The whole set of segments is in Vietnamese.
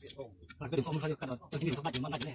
cái đường không hơi cái tôi chỉ điểm mạnh này.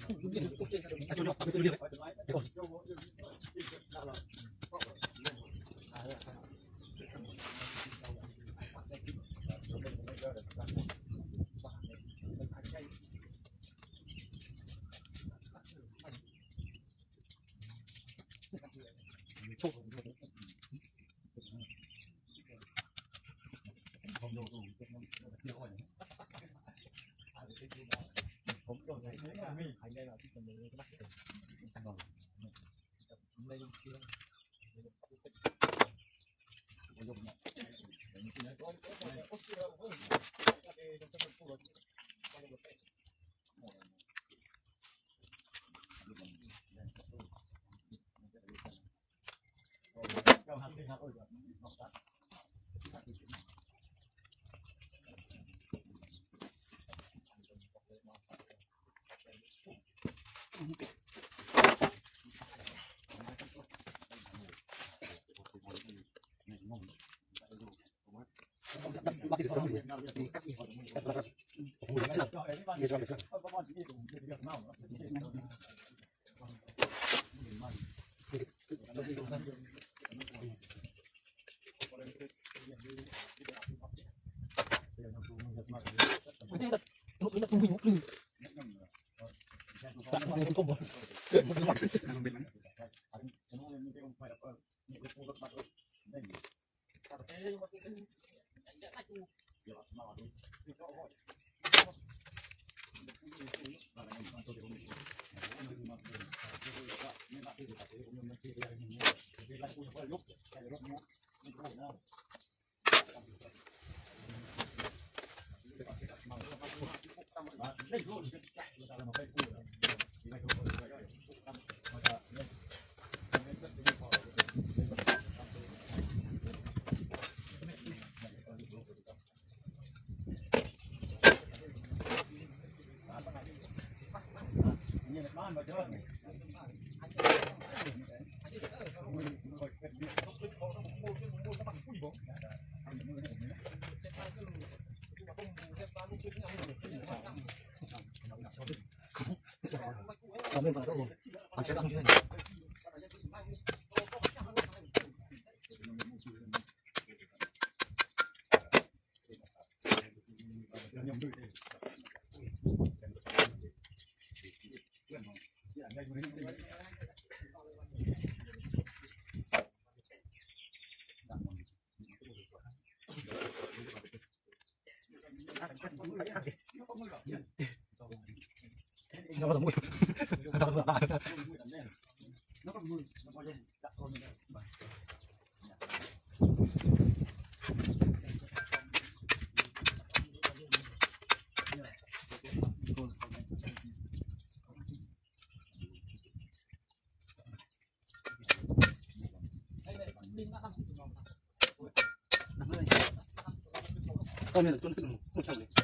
Con này là con tự một chồng này.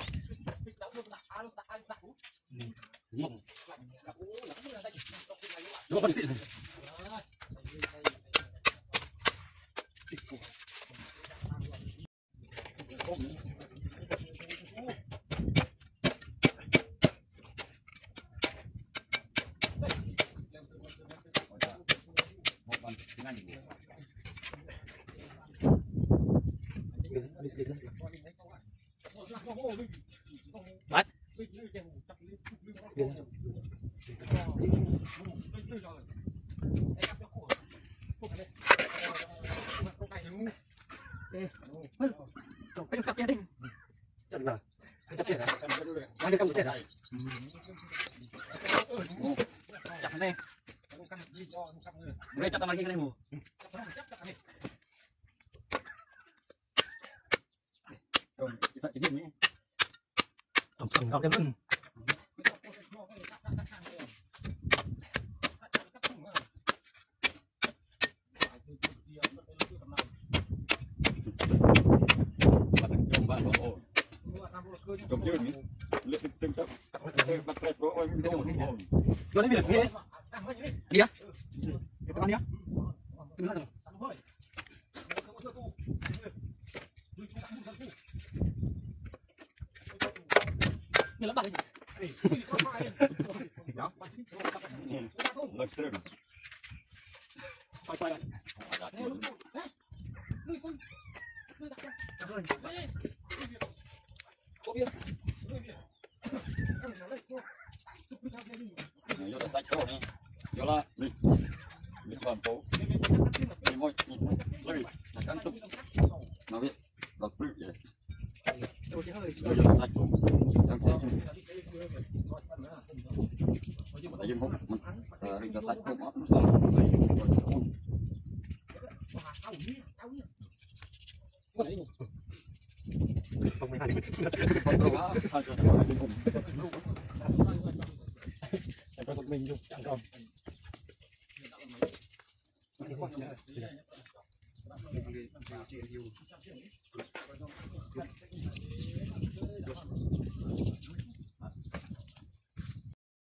Nó con xịn này. Bắt. Cái cặp kia đi. Chặt rồi. Chặt chết rồi. Đang đi trong chết rồi. Chặt này. Đây chặt tao cái này mù. Rồi, chặt cái gì nhỉ? Tổng cao thêm lưng. Cầm chưa nhỉ? Lực tinh tốc. Bắt tay có ôi đâu không hồn. Cho nó việc đi. Đi á. Cái con nhá. người lắm bạn Lực trơn. quay lại Vô là sạch số này. Vô là đi. Đi còn phố. Đi môi. Lười. Ăn tục. Nó biết. Đọc lười vậy. Vô là sạch số. Em thấy. Tại dân hút. Hình là sạch số. không mấy hai Con đồ á. mình dùng chẳng còn